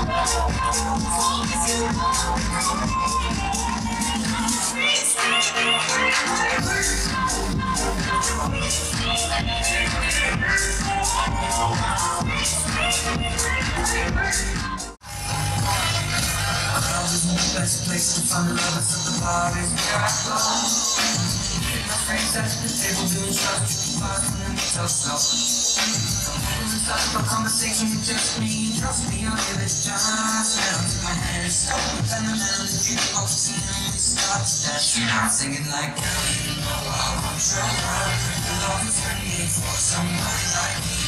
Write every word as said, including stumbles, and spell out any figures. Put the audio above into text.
Best place to find the lovers of the bar is where I go. With my friends at the table doing shots, bars and then we talk slow. Holding inside my conversation with just me. Trust me, I'll give it just now. Take my hand and stop and turn around the jukebox and then we start to dance. I'm singing like, girl, you know I'll control her. The love is for me for somebody like me.